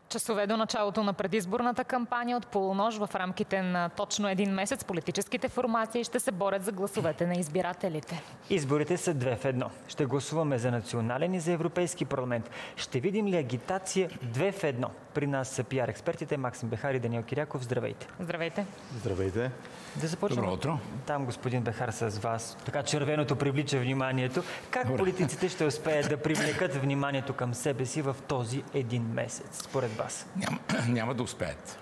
Часове до началото на предизборната кампания от полунощ в рамките на точно един месец политическите формации ще се борят за гласовете на избирателите. Изборите са 2 в 1. Ще гласуваме за национален и за Европейски парламент. Ще видим ли агитация 2 в 1? При нас са пиар експертите Максим Бехар и Даниел Киряков. Здравейте. Здравейте. Здравейте. Да започнем. Добро утро. Там господин Бехар с вас. Така червеното привлича вниманието. Как политиците ще успеят да привлекат вниманието към себе си в този един месец, според вас? Няма да успеят.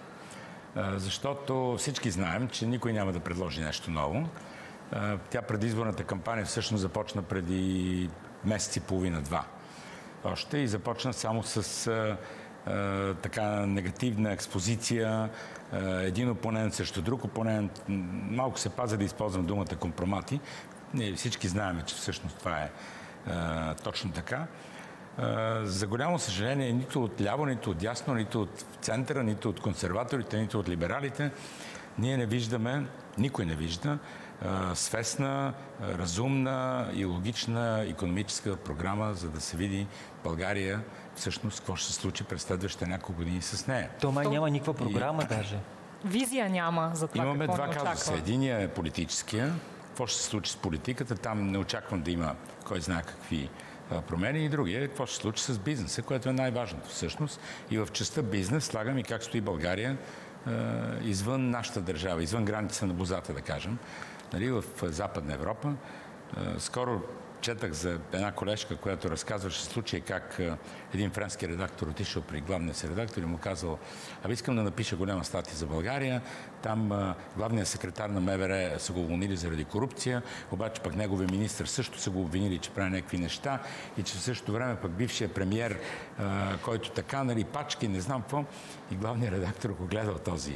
Защото всички знаем, че никой няма да предложи нещо ново. Тя предизборната кампания всъщност започна преди месец и половина-два. Още и започна само с така негативна експозиция, един опонент срещу друг опонент. Малко се пазя да използвам думата компромати. Ние всички знаем, че всъщност това е точно така. За голямо съжаление, нито от ляво, нито от дясно, нито от центъра, нито от консерваторите, нито от либералите, ние не виждаме, никой не вижда свестна, разумна и логична икономическа програма, за да се види България всъщност какво ще се случи през следващите няколко години с нея. То май няма никаква програма даже. Визия няма за това. Имаме какво два ни очаква. казуса. Единия е политическия. Какво ще се случи с политиката? Там не очаквам да има кой знае какви промени. И другия е какво ще се случи с бизнеса, което е най-важното всъщност. И в частта бизнес слагам и как стои България извън нашата държава, извън граница на бозата, да кажем, нали, в Западна Европа. Скоро четах за една колежка, която разказваше случай как един френски редактор отишъл при главния си редактор и му казал: искам да напиша голяма статия за България. Там главният секретар на МВР са го уволнили заради корупция, обаче пък неговия министър също са го обвинили, че прави някакви неща и че в същото време пък бившия премиер, който така, нали, пачки, не знам какво. И главният редактор го гледал този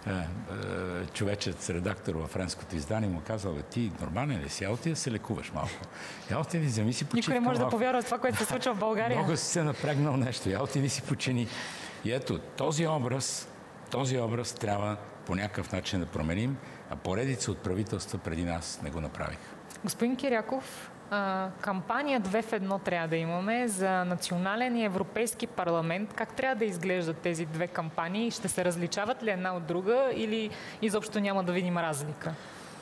човечец, редактор във френското издание, му казал: ти нормален ли си? Я отида да се лекуваш малко. Я отида, вземи си почивка. Никой не може малко. да повярва това, което се случва в България. Много си се напрегнал нещо. Я отида си почини. И ето, този образ трябва по някакъв начин да променим, а поредица от правителства преди нас не го направиха. Господин Киряков, кампания 2 в 1 трябва да имаме за национален и европейски парламент. Как трябва да изглеждат тези две кампании? Ще се различават ли една от друга или изобщо няма да видим разлика?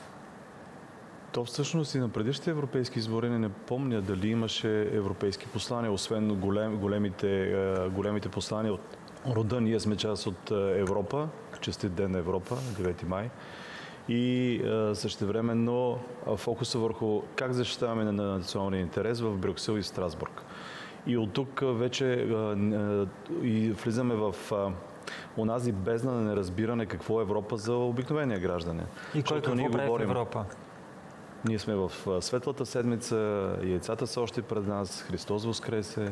То всъщност и на предишните европейски избори не помня дали имаше европейски послания, освен големите послания от рода. Ние сме част от Европа, честит ден на Европа, 9 май. И същевременно фокуса върху как защитаваме на националния интерес в Брюксел и Страсбург. И от тук вече влизаме в онази бездна на неразбиране какво е Европа за обикновения гражданин. И кой какво прави в Европа? Ние сме в Светлата седмица, яйцата са още пред нас, Христос воскресе.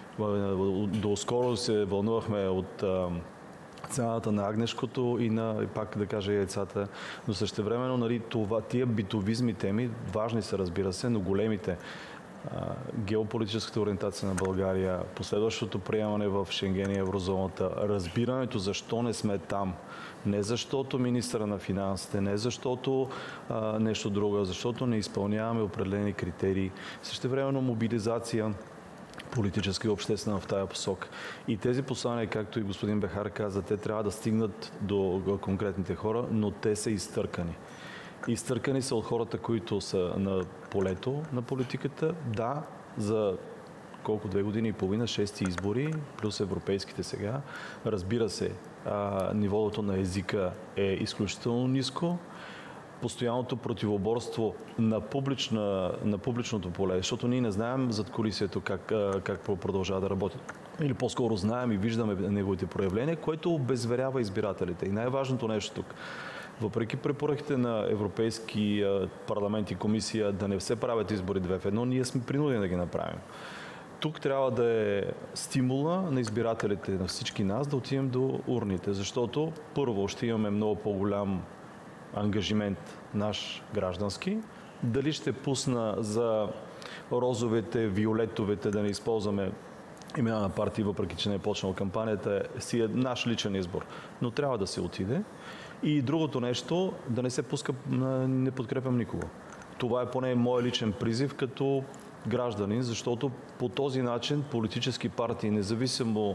Доскоро се вълнувахме от цената на агнешкото и пак да кажа, яйцата. Но същевременно, нали, тия битовизми теми, важни са, разбира се, но големите, геополитическата ориентация на България, последващото приемане в Шенген и еврозоната, разбирането защо не сме там. Не защото министъра на финансите, не защото нещо друго, защото не изпълняваме определени критерии. Същевременно мобилизация политическа и обществена в тая посока. И тези послания, както и господин Бехар каза, те трябва да стигнат до конкретните хора, но те са изтъркани. Изтъркани са от хората, които са на полето на политиката. Да, за колко 2 години и половина, 6 избори, плюс европейските сега. Разбира се, нивото на езика е изключително ниско. Постоянното противоборство на публичното поле, защото ние не знаем зад кулисието как продължава да работи. Или по-скоро знаем и виждаме неговите проявления, което обезверява избирателите. И най-важното нещо тук, въпреки препоръките на Европейски парламент и комисия да не се правят избори 2 в 1, ние сме принудени да ги направим. Тук трябва да е стимула на избирателите, на всички нас, да отидем до урните, защото първо ще имаме много по-голям ангажимент наш граждански. Дали ще пусна за розовете, виолетовете, да не използваме имена на партии, въпреки че не е почнала кампанията, си е наш личен избор. Но трябва да се отиде. И другото нещо, да не се пуска, не подкрепям никого. Това е поне мой личен призив като гражданин, защото по този начин политически партии, независимо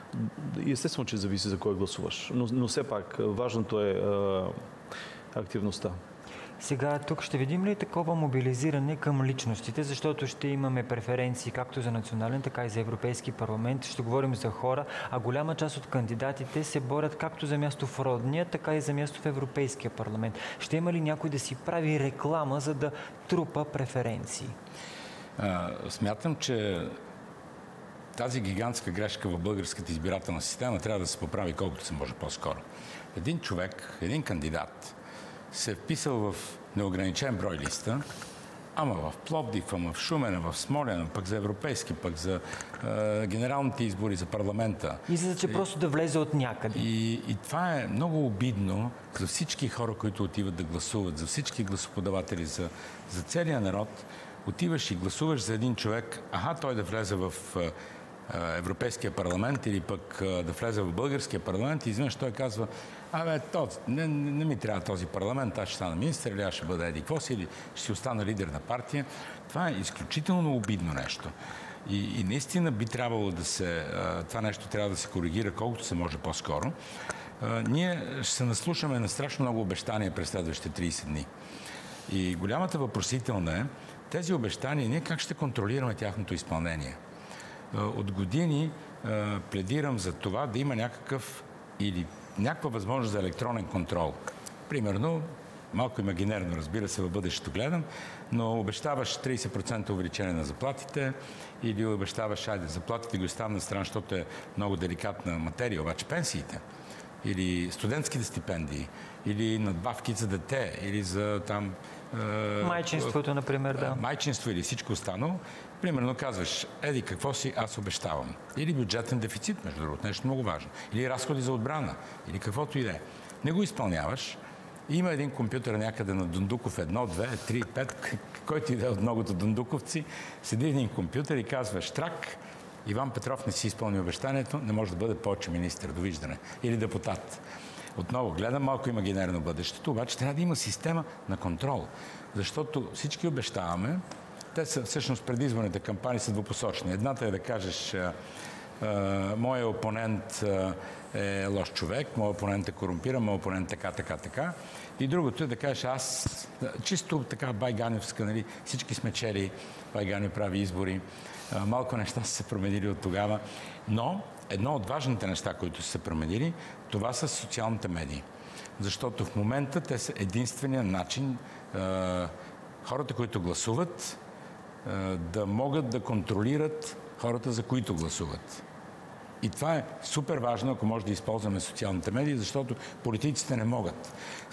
Естествено, че зависи за кой гласуваш, но все пак важното е активността. Сега тук ще видим ли такова мобилизиране към личностите, защото ще имаме преференции както за национален, така и за Европейски парламент. Ще говорим за хора, а голяма част от кандидатите се борят както за място в родния, така и за място в Европейския парламент. Ще има ли някой да си прави реклама, за да трупа преференции? Смятам, че тази гигантска грешка в българската избирателна система трябва да се поправи колкото се може по-скоро. Един човек, един кандидат се е вписал в неограничен брой листа, ама в Пловдив, ама в Шумен, в Смолян, пък за европейски, пък за генералните избори, за парламента. И за че просто да влезе от някъде. И това е много обидно за всички хора, които отиват да гласуват, за всички гласоподаватели, за целия народ. Отиваш и гласуваш за един човек, той да влезе в Европейския парламент или пък да влезе в българския парламент и изведнъж той казва: не ми трябва този парламент, аз ще стана министър или аз ще бъда еди какво си, или ще си остана лидер на партия. Това е изключително обидно нещо. И наистина би трябвало това нещо трябва да се коригира колкото се може по-скоро. Ние ще се наслушаме на страшно много обещания през следващите 30 дни. И голямата въпросителна е тези обещания, ние как ще контролираме тяхното изпълнение? От години пледирам за това да има някаква възможност за електронен контрол. Примерно, малко имагинерно, разбира се, в бъдещето гледам, но обещаваш 30% увеличение на заплатите или обещаваш, заплатите ги оставам на страна, защото е много деликатна материя, обаче пенсиите или студентските стипендии, или надбавки за дете, или за там... майчинството, например, да. Майчинство или всичко останало. Примерно казваш: еди какво си, аз обещавам. Или бюджетен дефицит, между другото, нещо много важно. Или разходи за отбрана, или каквото и да е. Не го изпълняваш. Има един компютър някъде на Дундуков 1, 2, 3, 5, който иде от многото дундуковци, седи един компютър и казва: штрак, Иван Петров не си изпълни обещанието, не може да бъде повече министър, довиждане. Или депутат. Отново, гледам малко имагинерно бъдещето, обаче трябва да има система на контрол. Защото всички обещаваме, те са всъщност предизборните кампании са двупосочни. Едната е да кажеш: моя опонент е лош човек, моя опонент е корумпиран, моя опонент така. И другото е да кажеш: аз чисто така байганевска, нали, всички сме чели, Байганев прави избори, малко неща са се променили от тогава, но едно от важните неща, които са се променили, това са социалните медии. Защото в момента те са единствения начин хората, които гласуват, да могат да контролират хората, за които гласуват. И това е супер важно, ако може да използваме социалните медии, защото политиците не могат.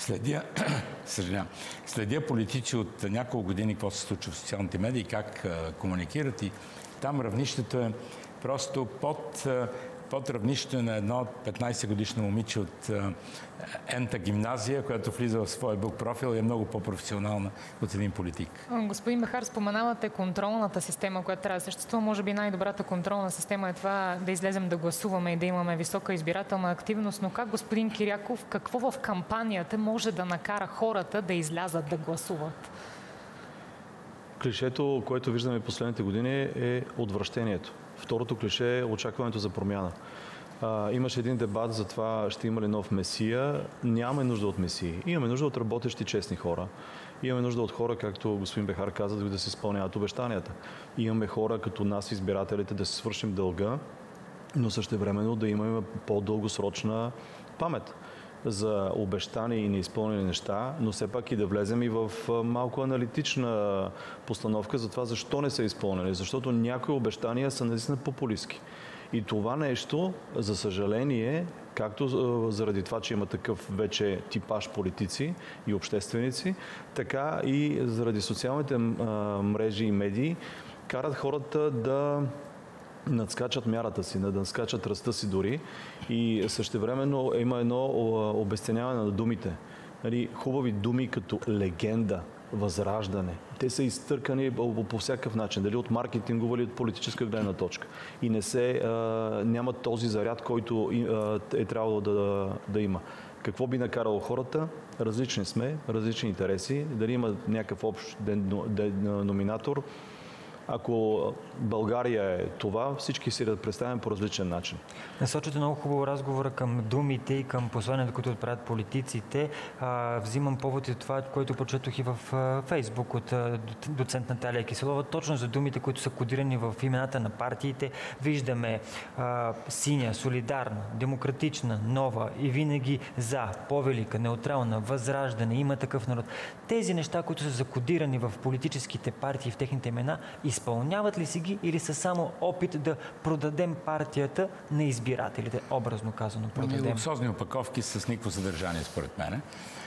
Следя политици от няколко години какво се случва в социалните медии, как комуникират, и там равнището е просто под равнището на едно 15-годишно момиче от Ента гимназия, която влиза в своя бук профил и е много по-професионална от един политик. Господин Бехар, споменавате контролната система, която трябва да съществува. Може би най-добрата контролна система е това да излезем да гласуваме и да имаме висока избирателна активност. Но как, господин Киряков, какво в кампанията може да накара хората да излязат да гласуват? Клишето, което виждаме в последните години, е отвращението. Второто клише е очакването за промяна. Имаше един дебат за това ще има ли нов месия. Нямаме нужда от месии. Имаме нужда от работещи, честни хора. Имаме нужда от хора, както господин Бехар каза, да се изпълняват обещанията. Имаме хора като нас, избирателите, да се свършим дълга, но същевременно да имаме по-дългосрочна памет за обещани и неизпълнени неща, но все пак и да влезем и в малко аналитична постановка за това защо не са изпълнени. Защото някои обещания са наистина популистки. И това нещо, за съжаление, както заради това, че има такъв вече типаж политици и общественици, така и заради социалните мрежи и медии, карат хората да надскачат мярата си, да надскачат ръста си дори, и същевременно има едно обесценяване на думите. Хубави думи като легенда, възраждане. Те са изтъркани по всякакъв начин, дали от маркетингова или от политическа гледна точка. И нямат този заряд, който е трябвало да има. Какво би накарало хората? Различни сме, различни интереси. Дали има някакъв общ деноминатор? ако България е това, всички си да представим по различен начин. Насочите много хубаво разговора към думите и към посланията, които отправят политиците. Взимам повод и това, което прочетох и в Фейсбук от доцент Наталия Киселова. Точно за думите, които са кодирани в имената на партиите, виждаме синя, солидарна, демократична, нова и винаги за, по-велика, неутрална, възраждане, има такъв народ. Тези неща, които са закодирани в политическите партии, в техните имена, изпълняват ли си ги или са само опит да продадем партията на избирателите, образно казано продадем? Луксозни опаковки с никакво съдържание, според мен.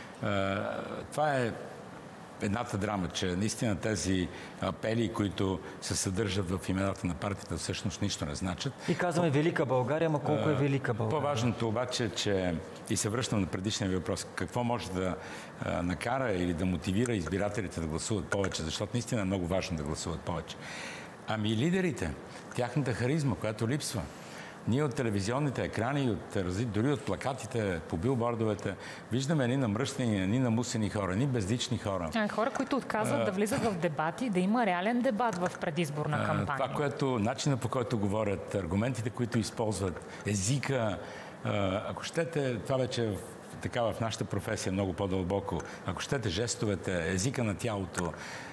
Това е едната драма, че наистина тези апели, които се съдържат в имената на партията, всъщност нищо не значат. И казваме Велика България, ама колко е Велика България? По-важното обаче, че и се връщам на предишния въпрос, какво може да накара или да мотивира избирателите да гласуват повече, защото наистина е много важно да гласуват повече. Ами лидерите, тяхната харизма, която липсва. Ние от телевизионните екрани, дори от плакатите по билбордовете, виждаме едни намръщени, едни намусени хора, едни безлични хора. Хора, които отказват да влизат в дебати, да има реален дебат в предизборна кампания. Това, начинът по който говорят, аргументите, които използват, езика, ако щете, това вече така в нашата професия много по-дълбоко, ако щете жестовете, езика на тялото,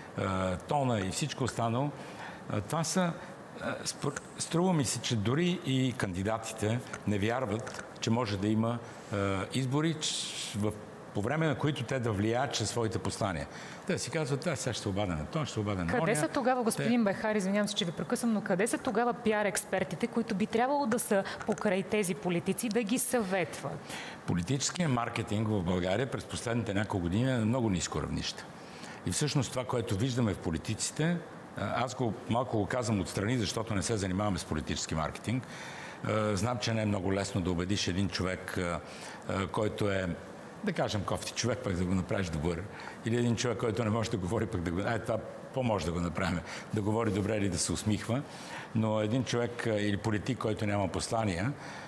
тона и всичко останало, това са струва ми се, че дори и кандидатите не вярват, че може да има избори, по време на които те да влияят чрез своите послания. Те си казват, сега ще се обадя на това, ще се обадя на оня. Къде са тогава, господин Бехар, извинявам се, че ви прекъсвам, но къде са тогава пиар експертите, които би трябвало да са покрай тези политици, да ги съветват? Политическият маркетинг в България през последните няколко години е на много ниско равнище. И всъщност това, което виждаме в политиците, аз малко го казвам отстрани, защото не се занимаваме с политически маркетинг. Знам, че не е много лесно да убедиш един човек, който е, да кажем, кофти човек, пък да го направиш добър. Или един човек, който не може да говори, пък да го... това по-може да го направим. Да говори добре или да се усмихва. Но един човек или политик, който няма послания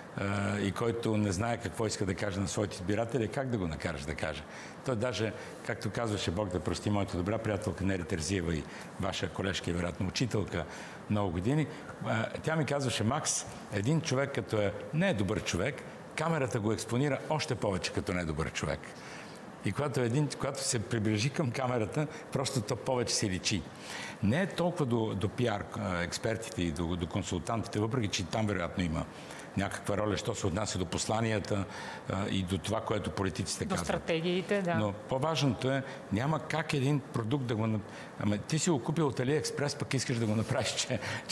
и който не знае какво иска да каже на своите избиратели, как да го накараш да каже? Той даже, както казваше Бог да прости, моята добра приятелка Нели Терзиева и ваша колежка и вероятно учителка много години, тя ми казваше, Макс, един човек като не е добър човек, камерата го експонира още повече като не е добър човек. И когато се приближи към камерата, просто то повече се личи. Не е толкова до пиар експертите и до консултантите, въпреки че там вероятно има някаква роля, що се отнася до посланията и до това, което политиците казват. До стратегиите, да. Но по-важното е, няма как един продукт да го... ти си го купил от Алиекспрес, пък искаш да го направиш,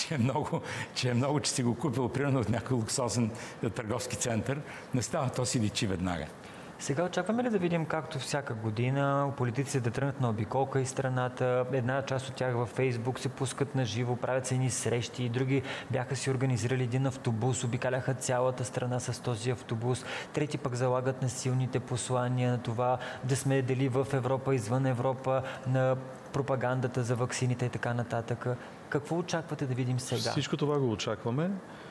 че си го купил примерно от някой луксозен търговски център. Не става, то си личи веднага. Сега очакваме ли да видим, както всяка година, политиците да тръгнат на обиколка из страната, една част от тях във Фейсбук се пускат на живо, правят се едни срещи, други бяха си организирали един автобус, обикаляха цялата страна с този автобус, трети пък залагат на силните послания, на това да сме дали в Европа, извън Европа, на пропагандата за ваксините и така нататък. Какво очаквате да видим сега? Всичко това го очакваме.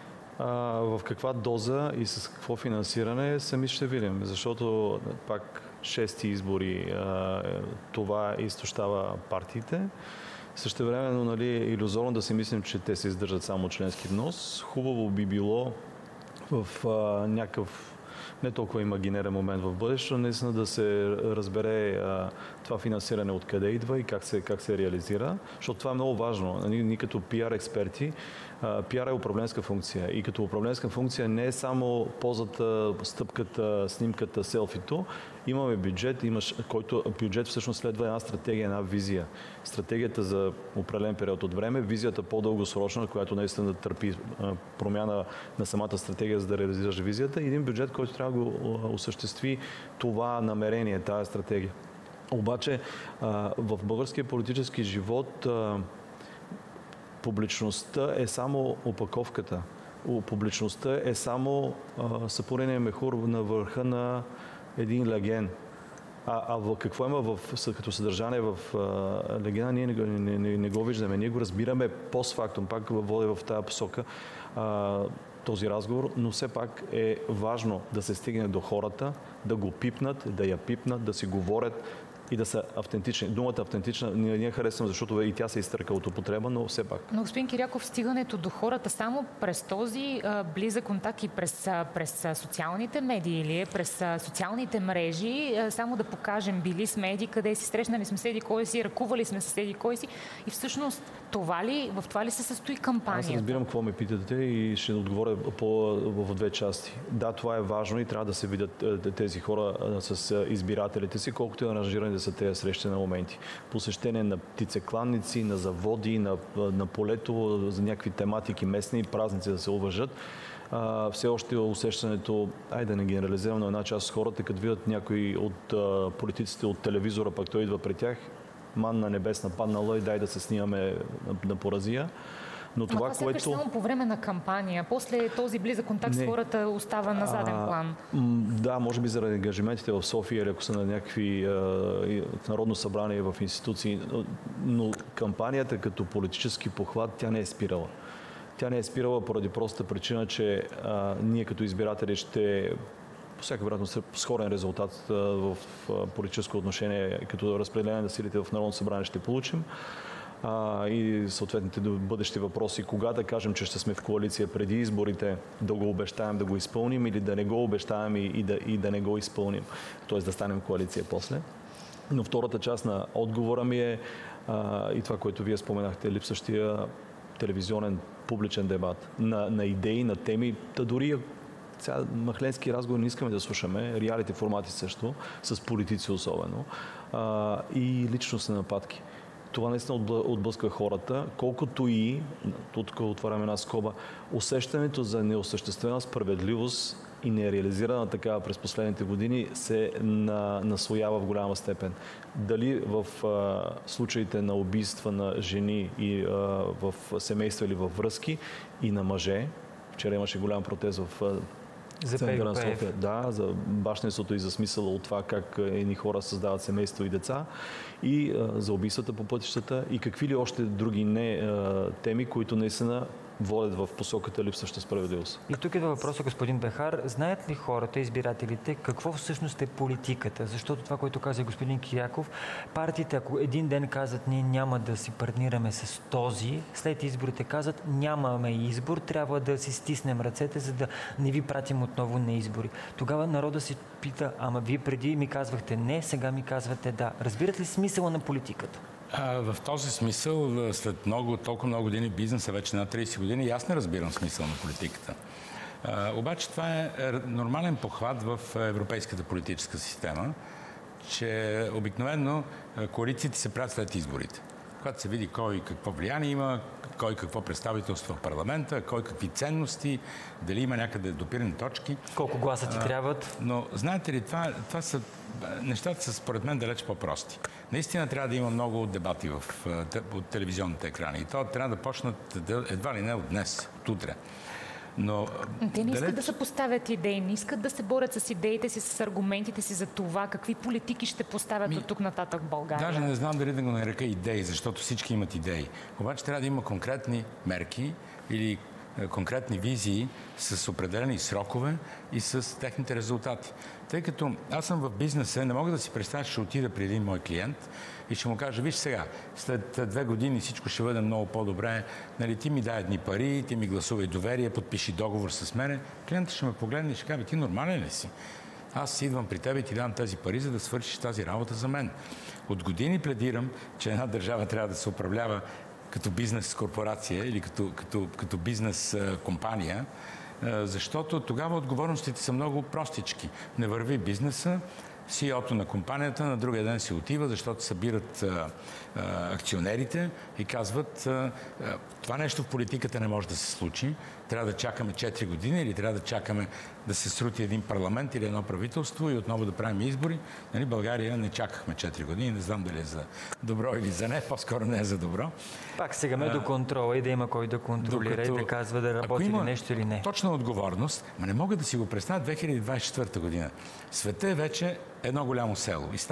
В каква доза и с какво финансиране сами ще видим, защото пак 6 избори това изтощава партиите. Същевременно, нали, илюзорно да си мислим, че те се издържат само членски внос. Хубаво би било в някакъв не толкова имагинерен момент в бъдещето, наистина да се разбере това финансиране откъде идва и как се реализира, защото това е много важно. Ние като пиар експерти, пиар е управленска функция и като управленска функция не е само позата, стъпката, снимката, селфито. Имаме бюджет, който бюджет всъщност следва една стратегия, една визия. Стратегията за определен период от време, визията по-дългосрочна, която наистина да търпи промяна на самата стратегия, за да реализираш визията, и един бюджет, който трябва да го осъществи това намерение, тази стратегия. Обаче в българския политически живот публичността е само опаковката. Публичността е само сапурения мехур на върха на един леген. Какво има като съдържание в легена, ние не го виждаме. Ние го разбираме постфактум, пак водя в тази посока този разговор, но все пак е важно да се стигне до хората, да го пипнат, да я пипнат, да си говорят и да са автентични. Думата автентична ние харесваме, защото и тя се изтърка от употреба, но все пак. Но господин Киряков, стигането до хората само през този близък контакт и през социалните медии или през социалните мрежи, само да покажем, били сме еди къде си, срещнали сме седи кой си, ръкували сме с еди кой си и всъщност в това ли се състои кампанията? Аз разбирам какво ме питате и ще отговоря в две части. Да, това е важно и трябва да се видят тези хора с избирателите си, колкото и аранжирани да са тези срещи на моменти. Посещение на птицекланници, на заводи, на полето, за някакви тематики местни, празници да се уважат. Все още усещането, да не генерализирам, но една част от хората, като видят някой от политиците от телевизора, пък той идва при тях, манна небесна паднала и дай да се снимаме на поразия. Но това, което... само по време на кампания, после този близък контакт с хората остава на заден план. Да, може би заради ангажиментите в София или ако са на някакви народно събрание в институции, но кампанията като политически похват, тя не е спирала. Тя не е спирала поради простата причина, че ние като избиратели ще по всяка вероятност сходен резултат в политическо отношение, като разпределение на силите в Народното събрание ще получим. И съответните бъдещи въпроси, кога да кажем, че ще сме в коалиция преди изборите, да го обещаем да го изпълним или да не го обещаем и да не го изпълним, т.е. да станем коалиция после. Но втората част на отговора ми е и това, което вие споменахте, липсващия телевизионен публичен дебат на идеи, на теми, дори сега махленски разговор не искаме да слушаме, реалити формати също, с политици особено, и личностни нападки. Това наистина отблъска хората, колкото и, тук отварям една скоба, усещането за неосъществена справедливост и нереализирана такава през последните години се наслоява в голяма степен. Дали в случаите на убийства на жени и в семейства или във връзки и на мъже, вчера имаше голям протест в центъра на София. Да, за бащенството и за смисъла от това как едни хора създават семейство и деца, и за убийствата по пътищата и какви ли още други теми, които наистина водят в посоката липсваща справедливост. И тук е въпросът, господин Бехар. Знаят ли хората, избирателите, какво всъщност е политиката? Защото това, което каза господин Киряков, партиите, ако един ден казват, ние няма да си партнираме с този, след изборите казват, нямаме избор, трябва да си стиснем ръцете, за да не ви пратим отново на избори. Тогава народа си пита, ама вие преди ми казвахте не, сега ми казвате да. Разбирате ли смисъла на политиката? В този смисъл, след толкова много години бизнеса, вече на 30 години, аз не разбирам смисъл на политиката. Обаче това е нормален похват в европейската политическа система, че обикновено коалициите се правят след изборите. Когато се види кой какво влияние има, кой какво представителство в парламента, кой какви ценности, дали има някъде допирани точки. Колко гласа ти трябват? Но знаете ли, това са нещата са според мен далеч по-прости. Наистина трябва да има много дебати от телевизионните екрани. И то трябва да почнат едва ли не от днес, от утре. Но те не искат да се поставят идеи, не искат да се борят с идеите си, с аргументите си за това, какви политики ще поставят от тук нататък в България. Даже не знам дали да го нарека идеи, защото всички имат идеи. Обаче трябва да има конкретни мерки или конкретни визии с определени срокове и с техните резултати. Тъй като аз съм в бизнеса, не мога да си представя, че ще отида при един мой клиент и ще му кажа, виж сега, след 2 години всичко ще бъде много по-добре, нали, ти ми дай едни пари, ти ми гласувай доверие, подпиши договор с мене. Клиентът ще ме погледне и ще каже, ти нормален ли си? Аз идвам при теб и ти дам тези пари, за да свършиш тази работа за мен. От години пледирам, че една държава трябва да се управлява като бизнес корпорация или като бизнес компания, защото тогава отговорностите са много простички. Не върви бизнеса, CEO-то на компанията на другия ден си отива, защото събират акционерите и казват, това нещо в политиката не може да се случи, трябва да чакаме 4 години или трябва да чакаме да се срути един парламент или едно правителство и отново да правим избори. Нали, България не чакахме 4 години, не знам дали е за добро или за не, по-скоро не е за добро. Пак стигаме до контрола и да има кой да контролира и да казва да работи ли нещо или не. Точна отговорност, не мога да си го представя 2024 година. Света е вече едно голямо село и става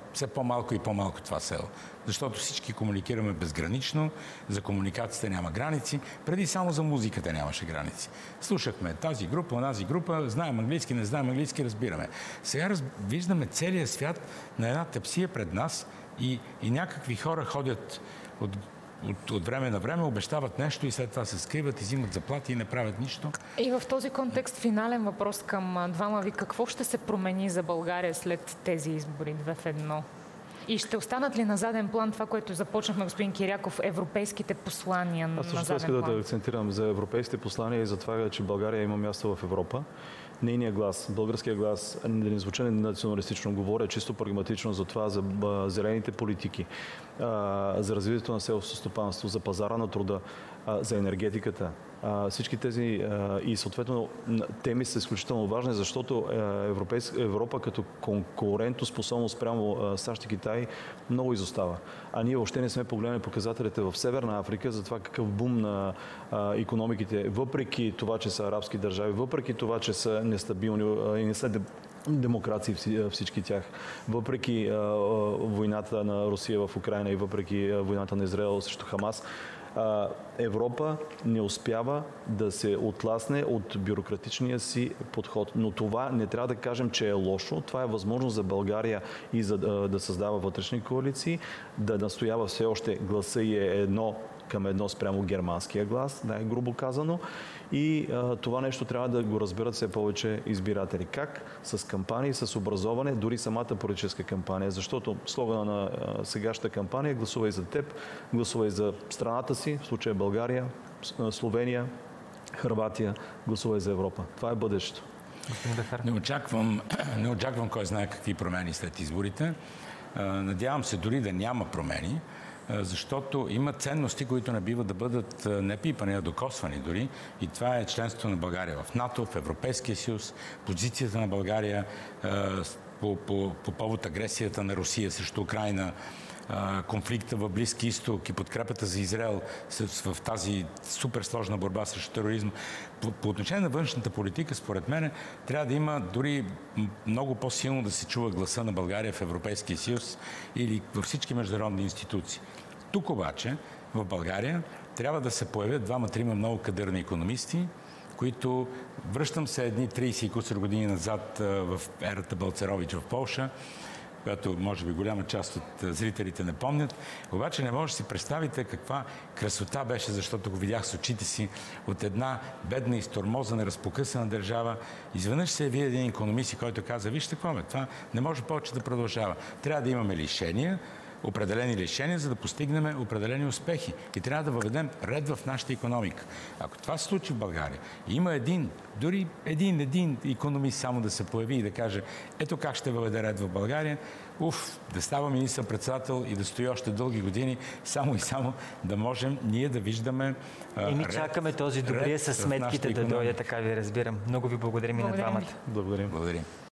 все по-малко и по-малко това село. Защото всички комуникираме безгранично, за комуникацията няма граници, преди само за музиката нямаше граници. Слушахме тази група, онази група, знаем английски, не знаем английски, разбираме. Сега виждаме целия свят на една тепсия пред нас и някакви хора ходят от време на време, обещават нещо и след това се скриват и взимат заплати и не правят нищо. И в този контекст финален въпрос към двама ви. Какво ще се промени за България след тези избори 2 в 1? И ще останат ли на заден план това, което започнахме, господин Киряков, европейските послания на заден план? Аз също да акцентирам за европейските послания и за това, че България има място в Европа. Нейният глас, българския глас, да не звучи националистично, говоря чисто прагматично за това, за зелените политики, за развитието на селското стопанство, за пазара на труда, за енергетиката. Всички тези и съответно теми са изключително важни, защото Европа като конкурентоспособност спрямо САЩ и Китай много изостава. А ние въобще не сме погледнали показателите в Северна Африка за това какъв бум на икономиките, въпреки това, че са арабски държави, въпреки това, че са нестабилни и не са демокрации всички тях. Въпреки войната на Русия в Украйна и въпреки войната на Израел срещу Хамас, Европа не успява да се отласне от бюрократичния си подход. Но това не трябва да кажем, че е лошо. Това е възможност за България и да създава вътрешни коалиции, да настоява все още гласа и е 1:1 спрямо германския глас, грубо казано. И това нещо трябва да го разберат все повече избиратели. Как? С кампании, с образование, дори самата политическа кампания. Защото слогана на сегашната кампания: гласувай за теб, гласувай за страната си, в случая България, Словения, Хърватия, гласувай за Европа. Това е бъдещето. Не очаквам кой знае какви промени след изборите. Надявам се дори да няма промени, защото има ценности, които не бива да бъдат не пипани, а докосвани дори. И това е членството на България в НАТО, в Европейския съюз, позицията на България по повод агресията на Русия срещу Украйна, конфликта в Близки изток и подкрепата за Израел в тази супер сложна борба срещу тероризма. По отношение на външната политика, според мен, трябва да има дори много по-силно да се чува гласа на България в Европейския съюз или във всички международни институции. Тук обаче, в България, трябва да се появят 2-3 много кадърни икономисти, които, връщам се едни 30 и кусор години назад в ерата Балцерович в Полша, която може би голяма част от зрителите не помнят. Обаче не може да си представите каква красота беше, защото го видях с очите си, от една бедна, изтормозана, разпокъсана държава. Изведнъж се яви един икономист, който каза: вижте какво, това не може повече да продължава. Трябва да имаме лишения, определени решения, за да постигнем определени успехи. И трябва да въведем ред в нашата икономика. Ако това се случи в България, има дори един икономист само да се появи и да каже: ето как ще въведе ред в България, да става министър-председател и да стои още дълги години, само и само да можем ние да виждаме И ми чакаме този добрия със сметките да дойде, така ви разбирам. Много ви благодарим и на двамата. Благодарим. Благодарим.